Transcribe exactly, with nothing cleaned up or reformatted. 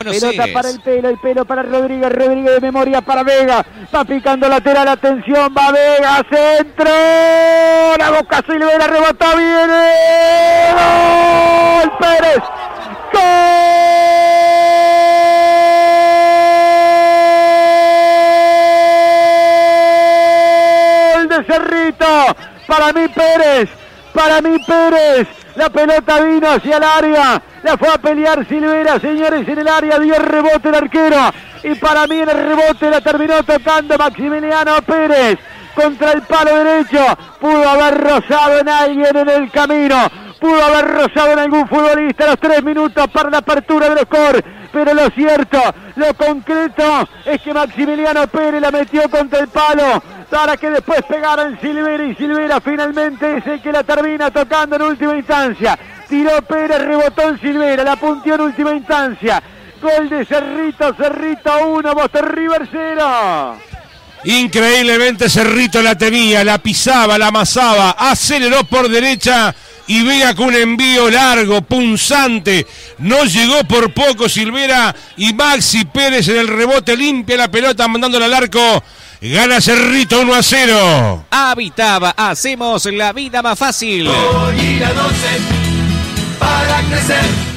Pelota para el pelo, el pelo para Rodríguez, Rodríguez de memoria para Vega, va picando lateral, atención, va Vega, centro, la Boca Silvera, rebota, viene, gol, Pérez, gol de Cerrito, para mí Pérez, para mí Pérez, la pelota vino hacia el área, la fue a pelear Silvera, señores, en el área, dio rebote el arquero, y para mí en el rebote la terminó tocando Maximiliano Pérez, contra el palo derecho, pudo haber rozado en alguien en el camino, pudo haber rozado en algún futbolista a los tres minutos para la apertura del score, pero lo cierto, lo concreto, es que Maximiliano Pérez la metió contra el palo, para que después pegaran Silvera, y Silvera finalmente es el que la termina tocando en última instancia. Tiró Pérez, rebotó en Silvera, la punteó en última instancia. Gol de Cerrito, Cerrito uno, Boston River cero. Increíblemente Cerrito la tenía, la pisaba, la amasaba, aceleró por derecha y Vega con un envío largo, punzante. No llegó por poco Silvera y Maxi Pérez en el rebote limpia la pelota mandándola al arco. Gana Cerrito uno a cero. Habitaba, hacemos la vida más fácil. Para crecer.